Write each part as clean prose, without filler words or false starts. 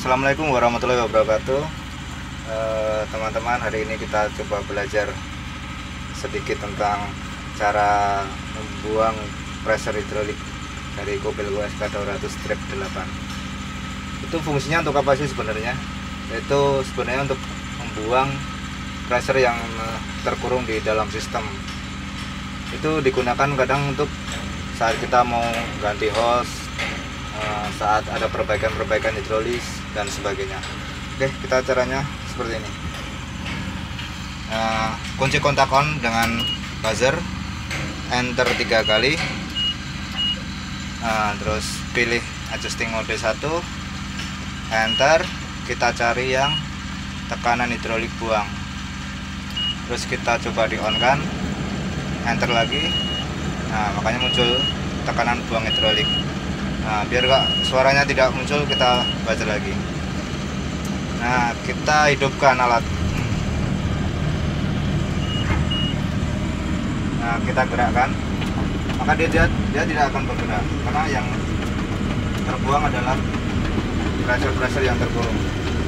Assalamualaikum warahmatullahi wabarakatuh. Teman-teman, hari ini kita coba belajar sedikit tentang cara membuang pressure hidrolik dari Kopel WSK 200 strip 8. Itu fungsinya untuk apa sih sebenarnya? Itu sebenarnya untuk membuang pressure yang terkurung di dalam sistem. Itu digunakan kadang untuk saat kita mau ganti hose, saat ada perbaikan hidrolis dan sebagainya. Oke, kita caranya seperti ini. Kunci kontak on dengan buzzer, enter 3 kali, terus pilih adjusting mode 1, enter. Kita cari yang tekanan hidrolik buang, terus kita coba di on kan, enter lagi. Makanya muncul tekanan buang hidrolik. Biar suaranya tidak muncul, kita baca lagi. Kita hidupkan alat. Kita gerakkan, maka dia tidak akan bergerak karena yang terbuang adalah pressure yang terkurung.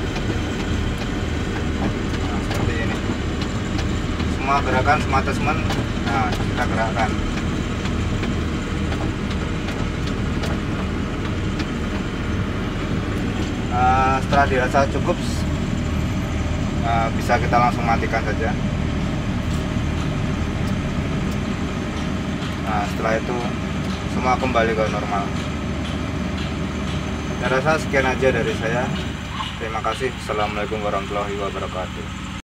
Seperti ini. Semua gerakan, semua attachment, kita gerakkan. Setelah dirasa cukup, bisa kita langsung matikan saja. Setelah itu semua kembali ke normal. Saya rasa sekian aja dari saya. Terima kasih. Assalamualaikum warahmatullahi wabarakatuh.